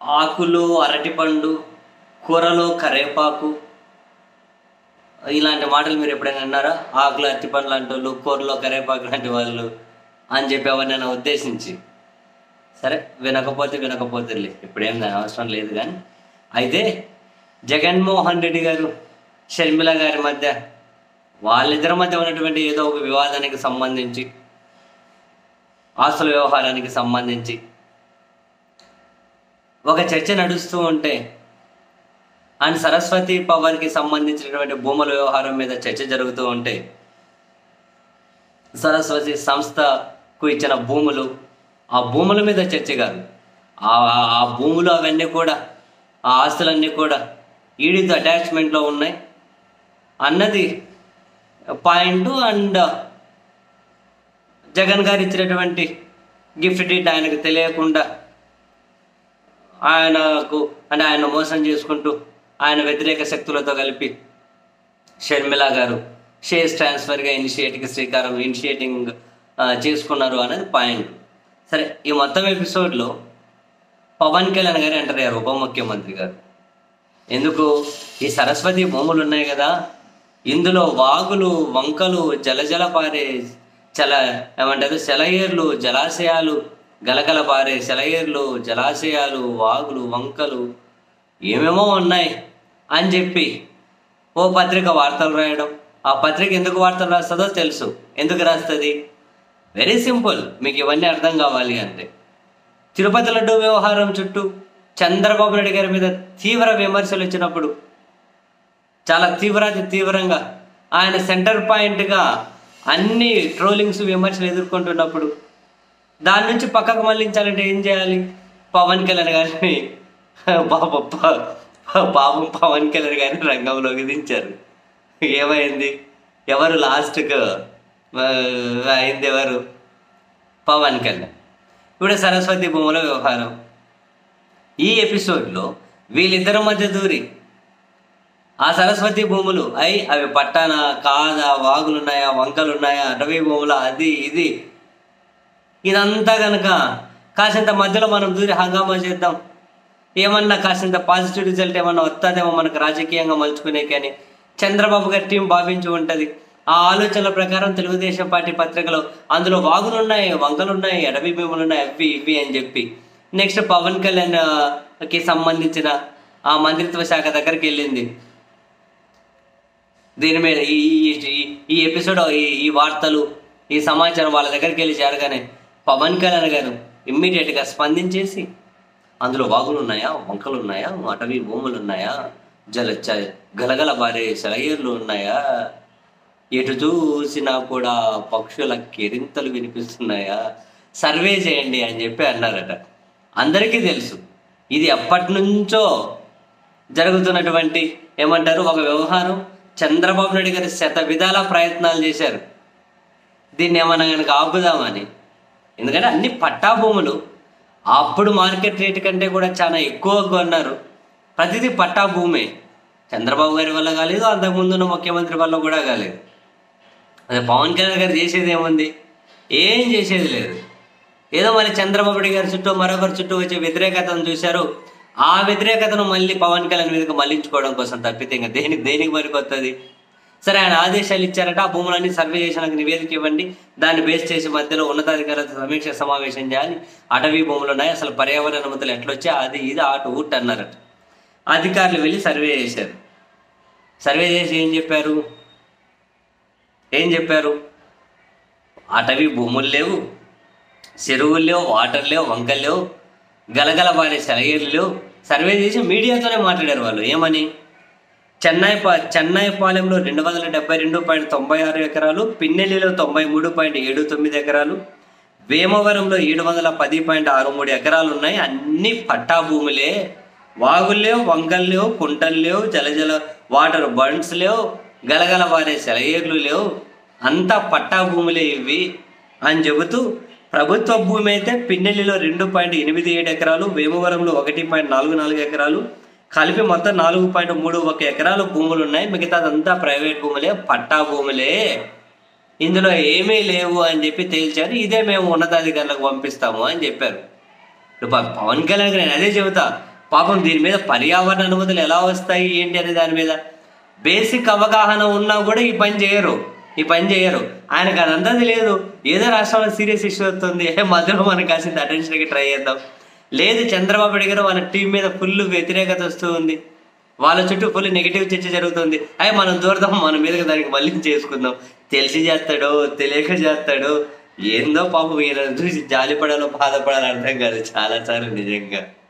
ఆకులు అరటిపండు, కూరలో కరేపాకు, ఇలాంటి మాటలు మీరు ఎప్పుడైనా అన్నారా? ఆకులు అరటిపండు లాంటి వాళ్ళు, కూరలో కరేపాకు లాంటి వాళ్ళు అని చెప్పి ఎవరినైనా ఉద్దేశించి. సరే, వినకపోతేలే, ఇప్పుడేం దాని అవసరం లేదు. కానీ అయితే జగన్మోహన్ రెడ్డి గారు షర్మిల గారి మధ్య, వాళ్ళిద్దరి మధ్య ఉన్నటువంటి ఏదో ఒక వివాదానికి సంబంధించి, ఆస్తుల వ్యవహారానికి సంబంధించి ఒక చర్చ నడుస్తూ ఉంటే, అండ్ సరస్వతి పవర్కి సంబంధించినటువంటి భూముల వ్యవహారం మీద చర్చ జరుగుతూ ఉంటే, సరస్వతి సంస్థకు ఇచ్చిన భూములు, ఆ భూముల మీద చర్చ కాదు, ఆ భూములు అవన్నీ కూడా, ఆ ఆస్తులన్నీ కూడా ఈడీతో అటాచ్మెంట్లో ఉన్నాయి అన్నది పాయింట్. అండ్ జగన్ గారు ఇచ్చినటువంటి గిఫ్ట్ డీడ్ ఆయనకు తెలియకుండా ఆయన మోసం చేసుకుంటూ ఆయన వ్యతిరేక శక్తులతో కలిపి షర్మిల గారు షేర్స్ ట్రాన్స్ఫర్గా ఇనిషియేటింగ్ చేసుకున్నారు అనేది పాయింట్. సరే, ఈ మొత్తం ఎపిసోడ్లో పవన్ కళ్యాణ్ గారు ఎంటర్ అయ్యారు, ఉప ముఖ్యమంత్రి గారు. ఎందుకు? ఈ సరస్వతి భూములు ఉన్నాయి కదా, ఇందులో వాగులు, వంకలు, జలజల పారే ఏమంటారు సెలయేర్లు, జలాశయాలు, గలగల పారే సెలయేర్లు, జలాశయాలు, వాగులు, వంకలు ఏమేమో ఉన్నాయి అని చెప్పి ఓ పత్రిక వార్తలు రాయడం. ఆ పత్రిక ఎందుకు వార్తలు రాస్తుందో తెలుసు. ఎందుకు రాస్తుంది? Very simple. మీకు ఇవన్నీ అర్థం కావాలి అంటే, తిరుపతి లడ్డు వ్యవహారం చుట్టూ చంద్రబాబు నాయుడు గారి మీద తీవ్ర విమర్శలు వచ్చినప్పుడు, చాలా తీవ్రంగా ఆయన సెంటర్ పాయింట్గా అన్ని ట్రోలింగ్స్, విమర్శలు ఎదుర్కొంటున్నప్పుడు, దాని నుంచి పక్కకు మళ్ళించాలంటే ఏం చేయాలి? పవన్ కళ్యాణ్ గారిని పాపం పవన్ కళ్యాణ్ గారిని రంగంలోకి దించారు. ఏమైంది? ఎవరు లాస్ట్కు అయింది? ఎవరు? పవన్ కళ్యాణ్. ఇప్పుడు సరస్వతి భూముల వ్యవహారం, ఈ ఎపిసోడ్లో వీళ్ళిద్దరి మధ్య దూరి ఆ సరస్వతి భూములు అవి పట్టానా కాదా, వాగులున్నాయా, వంకలున్నాయా, అటవీ భూముల, అది ఇది, ఇదంతా కనుక కాసింత మధ్యలో మనం దూరి హంగామా చేద్దాం, ఏమన్నా కాసింత పాజిటివ్ రిజల్ట్ ఏమన్నా వస్తుందేమో మనకు రాజకీయంగా మలుచుకునే కానీ చంద్రబాబు గారి టీం భావించి ఉంటుంది. ఆ ఆలోచనల ప్రకారం తెలుగుదేశం పార్టీ పత్రికలో అందులో వాగులున్నాయి, వంకలున్నాయి, అడవి భూములు ఉన్నాయి, అవి ఇవి అని చెప్పి నెక్స్ట్ పవన్ కళ్యాణ్కి సంబంధించిన ఆ మంత్రిత్వ శాఖ దగ్గరికి వెళ్ళింది. దీని మీద ఈ ఎపిసోడ్, ఈ వార్తలు, ఈ సమాచారం వాళ్ళ దగ్గరికి వెళ్ళి చేరగానే పవన్ కళ్యాణ్ గారు ఇమ్మీడియట్గా స్పందించేసి, అందులో వాగులు ఉన్నాయా, వంకలు ఉన్నాయా, అటవీ భూములు ఉన్నాయా, గలగల బారే సెలయేర్లు ఉన్నాయా, ఎటు చూసినా కూడా పక్షుల కెరింతలు వినిపిస్తున్నాయా, సర్వే చేయండి అని చెప్పి అన్నారట. అందరికీ తెలుసు ఇది ఎప్పటి నుంచో జరుగుతున్నటువంటి ఏమంటారు ఒక వ్యవహారం. చంద్రబాబు నాయుడు గారు శత విధాల ప్రయత్నాలు చేశారు దీన్ని ఏమన్నా కనుక ఆపుదామని. ఎందుకంటే అన్ని పట్టా భూములు అప్పుడు మార్కెట్ రేటు కంటే కూడా చాలా ఎక్కువగా కొన్నారు. ప్రతిదీ పట్టా భూమే. చంద్రబాబు గారి వల్ల కాలేదు, అంతకుముందున్న ముఖ్యమంత్రి వల్ల కూడా కాలేదు. అదే పవన్ కళ్యాణ్ గారు చేసేది ఏముంది? ఏం చేసేది లేదు. ఏదో మరి చంద్రబాబు నాయుడు గారి చుట్టూ మరొకరి చుట్టూ వచ్చే వ్యతిరేకతను చూశారు. ఆ వ్యతిరేకతను మళ్ళీ పవన్ కళ్యాణ్ మీదకి మళ్లించుకోవడం కోసం తప్పితే ఇంకా దేనికి పనికొస్తుంది? సరే, ఆయన ఆదేశాలు ఇచ్చారట, ఆ భూములన్నీ సర్వే చేసినాక నివేదిక ఇవ్వండి, దాన్ని బేస్ చేసి మధ్యలో ఉన్నతాధికారులతో సమీక్ష సమావేశం చేయాలి, అటవీ భూములు ఉన్నాయి, అసలు పర్యావరణ అనుమతులు ఎట్లొచ్చాయి, అది ఇది ఆటు ఊట్ అన్నారట. అధికారులు వెళ్ళి సర్వే చేశారు. సర్వే చేసి ఏం చెప్పారు? అటవీ భూములు లేవు, చెరువులు లేవు, వాటర్ లేవు, వంకలు లేవు, గలగల పారే సెలయేర్లు లేవు. సర్వే చేసి మీడియాతోనే మాట్లాడారు వాళ్ళు. ఏమని? చెన్నైపాలెంలో 272.96 ఎకరాలు, పిన్నెల్లిలో 93.79 ఎకరాలు, వేమవరంలో 710.63 ఎకరాలు ఉన్నాయి. అన్ని పట్టా భూములే. వాగులు లేవు, వంకలు లేవు, కుంటలు లేవు, జలజల వాటర్ బండ్స్ లేవు, గలగల పారే సెలయేర్లు లేవు, అంతా పట్టా భూములే ఇవి అని చెబుతూ, ప్రభుత్వ భూమి అయితే పిన్నెల్లిలో 2.87 ఎకరాలు, వేమవరంలో 1.44 ఎకరాలు, కలిపి మొత్తం 4.31 ఎకరాలు భూములు ఉన్నాయి. మిగతాదంతా ప్రైవేట్ భూములే, పట్టా భూములే, ఇందులో ఏమీ లేవు అని చెప్పి తేల్చారు. ఇదే మేము ఉన్నతాధికారులకు పంపిస్తాము అని చెప్పారు. పవన్ కళ్యాణ్ నేను అదే చెబుతా, పాపం దీని మీద పర్యావరణ అనుమతులు ఎలా వస్తాయి ఏంటి అనే దాని మీద బేసిక్ అవగాహన ఉన్నా కూడా ఈ పని చేయరు. ఆయనకు అదంతా తెలియదు. ఏదో రాష్ట్రంలో సీరియస్ ఇష్యూ వస్తుంది, మధ్యలో మనకు కాసింత అటెన్షన్కి ట్రై చేద్దాం. లేదు, చంద్రబాబు నాయుడు గారు వాళ్ళ టీం మీద ఫుల్ వ్యతిరేకత వస్తూ ఉంది, వాళ్ళ చుట్టూ ఫుల్ నెగిటివ్ చర్చ జరుగుతుంది, మనం దూరదాం, మన మీదకి దానికి మళ్ళీ చేసుకుందాం. తెలిసి చేస్తాడో తెలియక చేస్తాడో ఏందో పాపం ఈయన చూసి జాలిపడాలో బాధపడాలో అర్థం కాదు చాలాసార్లు నిజంగా.